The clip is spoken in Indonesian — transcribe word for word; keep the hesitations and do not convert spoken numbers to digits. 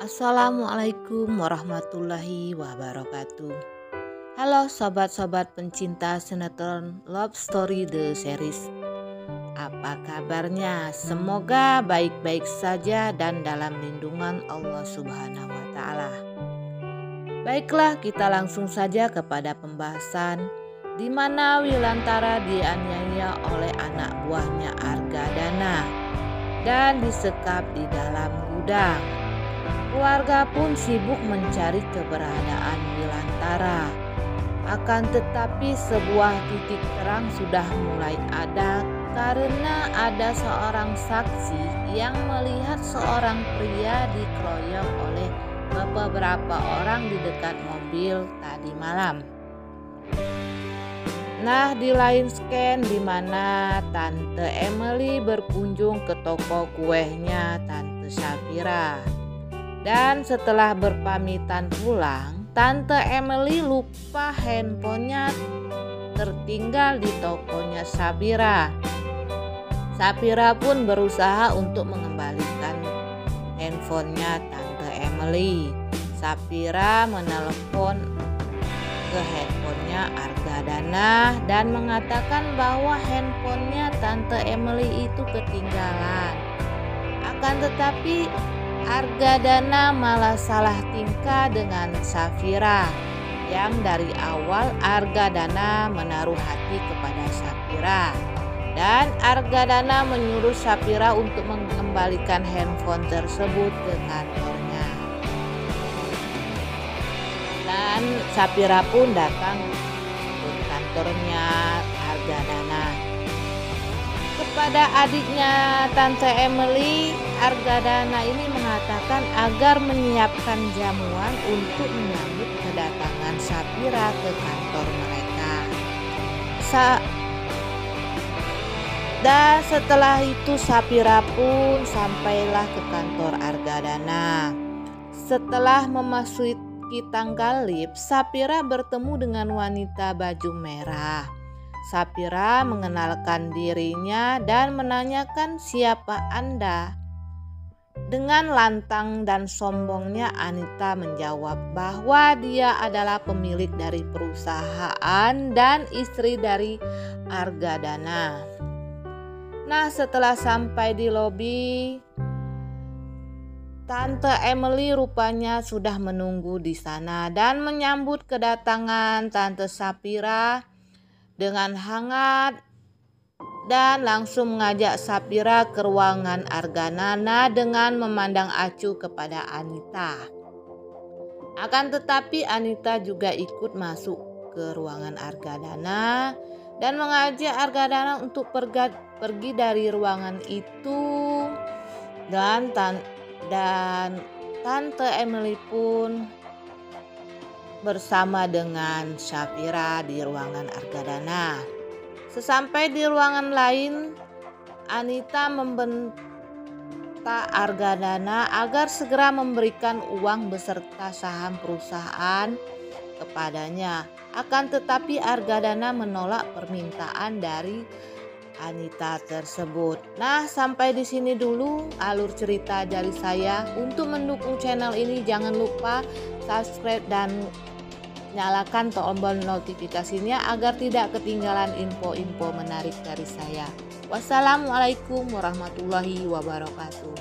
Assalamualaikum warahmatullahi wabarakatuh. Halo sobat-sobat pencinta sinetron Love Story The Series. Apa kabarnya? Semoga baik-baik saja dan dalam lindungan Allah Subhanahu wa taala. Baiklah, kita langsung saja kepada pembahasan di mana Wilantara dianiaya oleh anak buahnya Argadana dan disekap di dalam gudang. Keluarga pun sibuk mencari keberadaan Wilantara. Akan tetapi sebuah titik terang sudah mulai ada karena ada seorang saksi yang melihat seorang pria dikeroyok oleh beberapa orang di dekat mobil tadi malam. Nah, di lain scan di mana Tante Emily berkunjung ke toko kuehnya Tante Safira. Dan setelah berpamitan pulang, Tante Emily lupa handphonenya tertinggal di tokonya Safira. Safira pun berusaha untuk mengembalikan handphonenya Tante Emily. Safira menelepon ke handphonenya Argadana dan mengatakan bahwa handphonenya Tante Emily itu ketinggalan. Akan tetapi Argadana malah salah tingkah dengan Safira, yang dari awal Argadana menaruh hati kepada Safira, dan Argadana menyuruh Safira untuk mengembalikan handphone tersebut ke kantornya. Dan Safira pun datang ke kantornya Argadana. Kepada adiknya Tante Emily, Argadana ini mengatakan agar menyiapkan jamuan untuk menyambut kedatangan Safira ke kantor mereka. Sa Dan setelah itu Safira pun sampailah ke kantor Argadana. Setelah memasuki tanggal lift, Safira bertemu dengan wanita baju merah. Safira mengenalkan dirinya dan menanyakan siapa Anda. Dengan lantang dan sombongnya Anita menjawab bahwa dia adalah pemilik dari perusahaan dan istri dari Argadana. Nah, setelah sampai di lobi, Tante Emily rupanya sudah menunggu di sana dan menyambut kedatangan Tante Safira dengan hangat dan langsung mengajak Safira ke ruangan Argadana dengan memandang acuh kepada Anita. Akan tetapi Anita juga ikut masuk ke ruangan Argadana dan mengajak Argadana untuk pergi, pergi dari ruangan itu, dan, tan, dan Tante Emily pun bersama dengan Safira di ruangan Argadana. Sesampai di ruangan lain, Anita membentak Argadana agar segera memberikan uang beserta saham perusahaan kepadanya. Akan tetapi Argadana menolak permintaan dari Anita tersebut. Nah, sampai di sini dulu alur cerita dari saya. Untuk mendukung channel ini jangan lupa subscribe dan nyalakan tombol notifikasinya agar tidak ketinggalan info-info menarik dari saya. Wassalamualaikum warahmatullahi wabarakatuh.